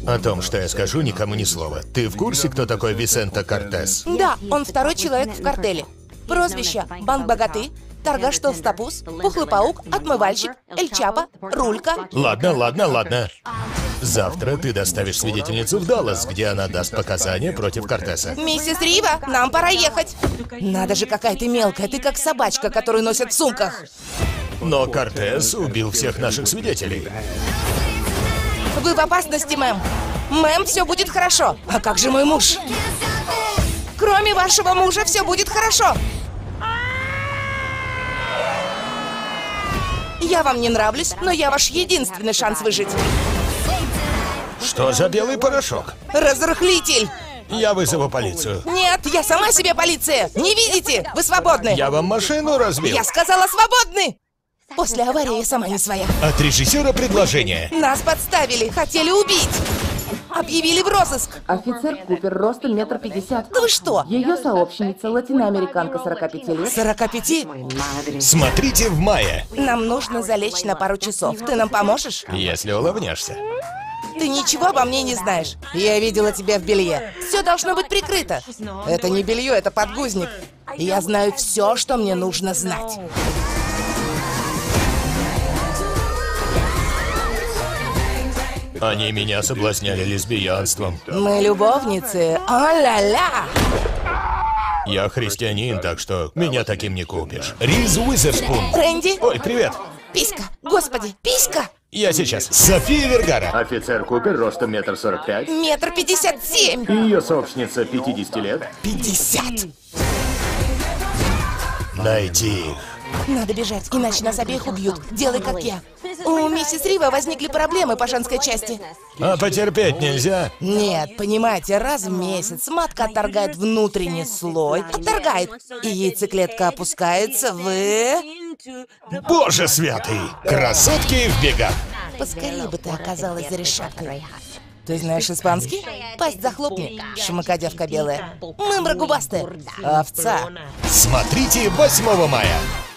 О том, что я скажу, никому ни слова. Ты в курсе, кто такой Висенто Кортес? Да, он второй человек в картеле. Прозвища: Банк Богаты, Торгаш Толстопуз, Пухлый Паук, Отмывальщик, Эль Чапо, Рулька. Ладно. Завтра ты доставишь свидетельницу в Даллас, где она даст показания против Кортеса. Миссис Рива, нам пора ехать. Надо же, какая ты мелкая, ты как собачка, которую носят в сумках. Но Кортес убил всех наших свидетелей. Вы в опасности, мэм. Мэм, все будет хорошо. А как же мой муж? Кроме вашего мужа, все будет хорошо. Я вам не нравлюсь, но я ваш единственный шанс выжить. Что за белый порошок? Разрыхлитель! Я вызову полицию. Нет, я сама себе полиция! Не видите? Вы свободны! Я вам машину разбил. Я сказала, свободны! После аварии я сама не своя. От режиссера предложение. Нас подставили, хотели убить. Объявили в розыск. Офицер Купер, ростом 1,50 м. Да вы что? Ее сообщница, латиноамериканка 45 лет. 45? Смотрите в мае, Нам нужно залечь на пару часов. Ты нам поможешь? если улыбнешься. Ты ничего обо мне не знаешь. Я видела тебя в белье. Все должно быть прикрыто. Это не белье, это подгузник. Я знаю все, что мне нужно знать. Они меня соблазняли лесбиянством. Мы любовницы. О-ля-ля! Я христианин, так что меня таким не купишь. Риз Уизерспун. Рэнди? Ой, привет. Писька! Господи, писька! Я сейчас. София Вергара. Офицер Купер, ростом 1,45 м. 1,57 м. Ее сообщница 50 лет. 50. Найти их. Надо бежать, иначе нас обеих убьют. Делай, как я. У миссис Рива возникли проблемы по женской части. А потерпеть нельзя? Нет, понимаете, раз в месяц матка отторгает внутренний слой, отторгает, и яйцеклетка опускается в... Боже святый! Красотки в бегах. Поскорее бы ты оказалась за решеткой. Ты знаешь испанский? Пасть захлопни, шмыка девка белая. Мымра губастая. Овца. Смотрите 8 мая.